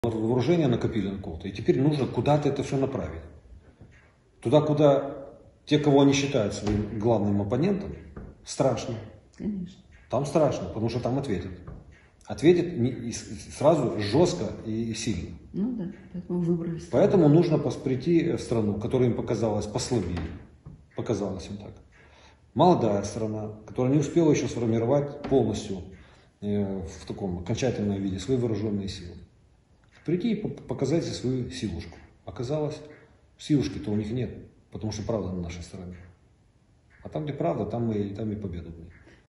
Вооружение накопили на кого-то, и теперь нужно куда-то это все направить. Туда, куда те, кого они считают своим главным оппонентом, страшно. Конечно. Там страшно, потому что там ответят. Ответит сразу жестко и сильно. Ну да, поэтому выбрались. Поэтому нужно прийти в страну, которая им показалась послабее. Показалось им так. Молодая страна, которая не успела еще сформировать полностью в таком окончательном виде свои вооруженные силы. Прийти и показать свою силушку. Оказалось, силушки-то у них нет, потому что правда на нашей стороне. А там, где правда, там и победа будет.